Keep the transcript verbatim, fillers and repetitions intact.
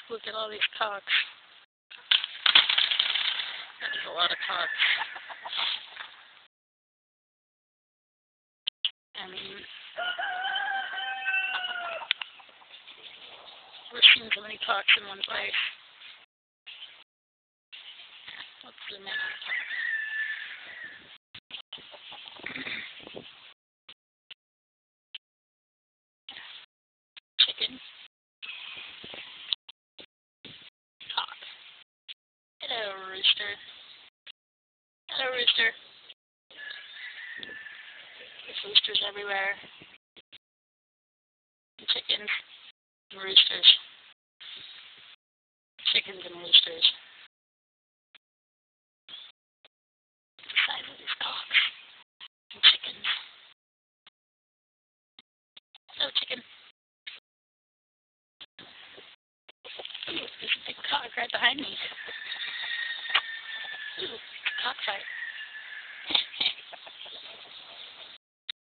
Look at all these cocks. That is a lot of cocks. I mean, we're seeing so many cocks in one place. Let's zoom in. Chicken. Cock. Hello, rooster. Hello, rooster. There's roosters everywhere. Chickens and roosters. Chickens and roosters. The size of these cocks. And chickens. Hello, chicken. Ooh, there's a big cock right behind me. Ooh, cockfight.